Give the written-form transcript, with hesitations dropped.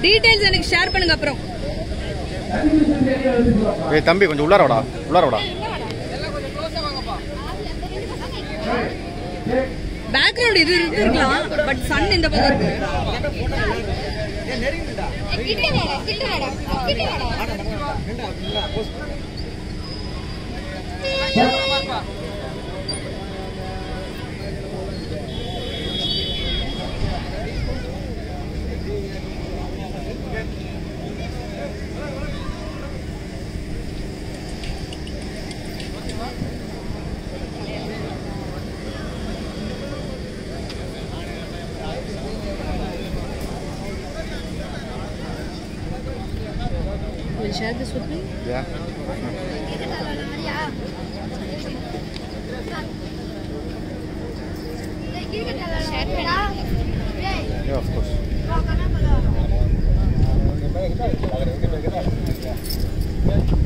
Details எனக்கு share பண்ணுங்க அப்புறம். ஏய் தம்பி கொஞ்சம் உள்ளார வாடா. பேக்ரவுண்ட் இது இருக்கலாம் பட் சன் இந்த பக்கம் இருக்கு. Will you share this with me? Yeah. Yeah, of course.